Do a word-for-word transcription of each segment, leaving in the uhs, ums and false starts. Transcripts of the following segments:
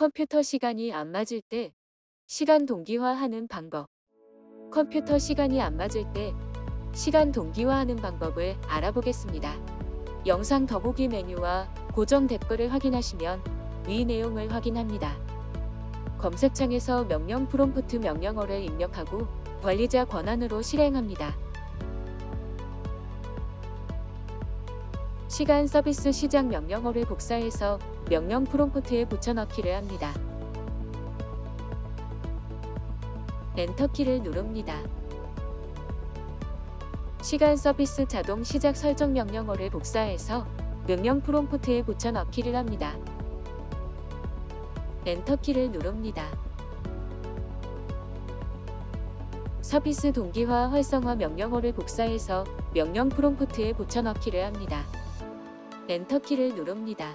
컴퓨터 시간이 안 맞을 때 시간 동기화하는 방법. 컴퓨터 시간이 안 맞을 때 시간 동기화하는 방법을 알아보겠습니다. 영상 더보기 메뉴와 고정 댓글을 확인하시면 위 내용을 확인합니다. 검색창에서 명령 프롬프트 명령어를 입력하고 관리자 권한으로 실행합니다. 시간 서비스 시작 명령어를 복사해서 명령 프롬프트에 붙여넣기를 합니다. 엔터키를 누릅니다. 시간 서비스 자동 시작 설정 명령어를 복사해서 명령 프롬프트에 붙여넣기를 합니다. 엔터키를 누릅니다. 서비스 동기화 활성화 명령어를 복사해서 명령 프롬프트에 붙여넣기를 합니다. 엔터키를 누릅니다.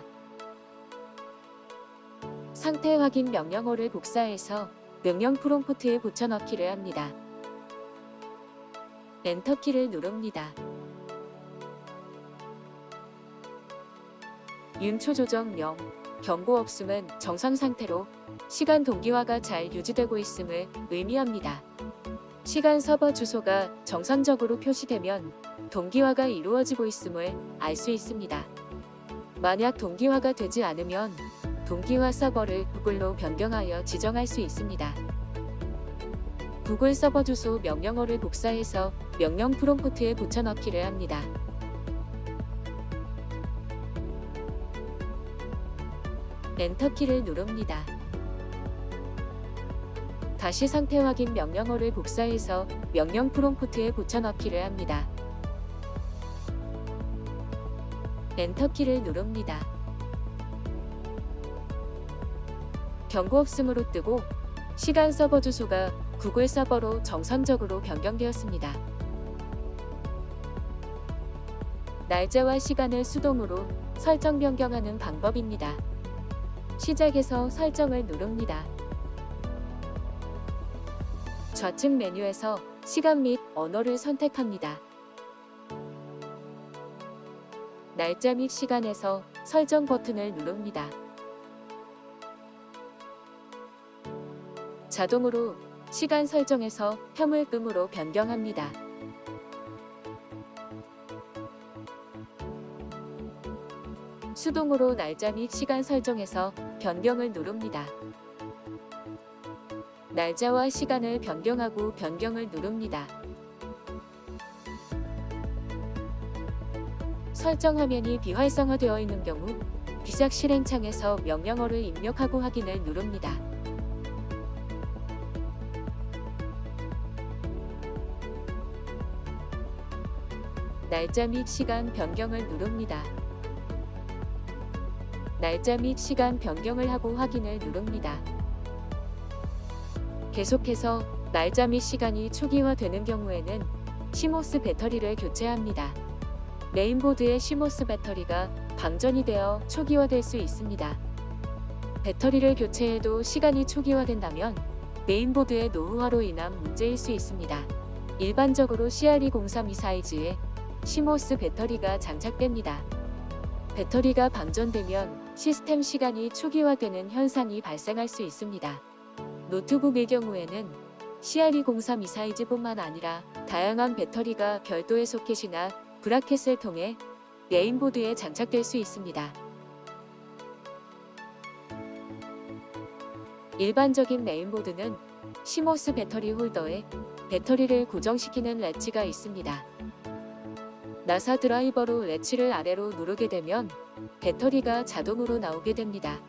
상태 확인 명령어를 복사해서 명령 프롬프트에 붙여넣기를 합니다. 엔터키를 누릅니다. 윤초 조정 명, 경고 없음은 정상 상태로 시간 동기화가 잘 유지되고 있음을 의미합니다. 시간 서버 주소가 정상적으로 표시되면 동기화가 이루어지고 있음을 알 수 있습니다. 만약 동기화가 되지 않으면 동기화 서버를 구글로 변경하여 지정할 수 있습니다. 구글 서버 주소 명령어를 복사해서 명령 프롬프트에 붙여넣기를 합니다. 엔터키를 누릅니다. 다시 상태 확인 명령어를 복사해서 명령 프롬프트에 붙여넣기를 합니다. 엔터키를 누릅니다. 경고 없음으로 뜨고 시간 서버 주소가 구글 서버로 정상적으로 변경되었습니다. 날짜와 시간을 수동으로 설정 변경하는 방법입니다. 시작에서 설정을 누릅니다. 좌측 메뉴에서 시간 및 언어를 선택합니다. 날짜 및 시간에서 설정 버튼을 누릅니다. 자동으로 시간 설정에서 현물금으로 변경합니다. 수동으로 날짜 및 시간 설정에서 변경을 누릅니다. 날짜와 시간을 변경하고 변경을 누릅니다. 설정 화면이 비활성화되어 있는 경우 비작 실행 창에서 명령어를 입력하고 확인을 누릅니다. 날짜 및 시간 변경을 누릅니다. 날짜 및 시간 변경을 하고 확인을 누릅니다. 계속해서 날짜 및 시간이 초기화되는 경우에는 시모스 배터리를 교체합니다. 메인보드의 시모스 배터리가 방전이 되어 초기화될 수 있습니다. 배터리를 교체해도 시간이 초기화된다면 메인보드의 노후화로 인한 문제일 수 있습니다. 일반적으로 씨알 이공삼이 사이즈의 시모스 배터리가 장착됩니다. 배터리가 방전되면 시스템 시간이 초기화되는 현상이 발생할 수 있습니다. 노트북의 경우에는 씨알 이공삼이 사이즈뿐만 아니라 다양한 배터리가 별도의 소켓이나 브라켓을 통해 메인보드에 장착될 수 있습니다. 일반적인 메인보드는 시모스 배터리 홀더에 배터리를 고정시키는 레치가 있습니다. 나사 드라이버로 레치를 아래로 누르게 되면 배터리가 자동으로 나오게 됩니다.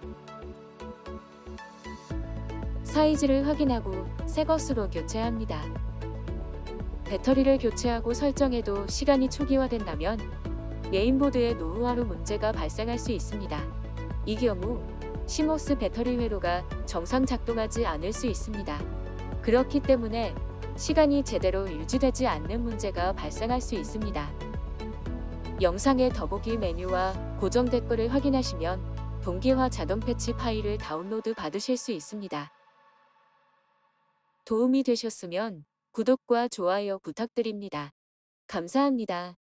사이즈를 확인하고 새 것으로 교체합니다. 배터리를 교체하고 설정해도 시간이 초기화된다면 메인보드의 노후화로 문제가 발생할 수 있습니다. 이 경우 시모스 배터리 회로가 정상 작동하지 않을 수 있습니다. 그렇기 때문에 시간이 제대로 유지되지 않는 문제가 발생할 수 있습니다. 영상의 더보기 메뉴와 고정 댓글을 확인하시면 동기화 자동 패치 파일을 다운로드 받으실 수 있습니다. 도움이 되셨으면 구독과 좋아요 부탁드립니다. 감사합니다.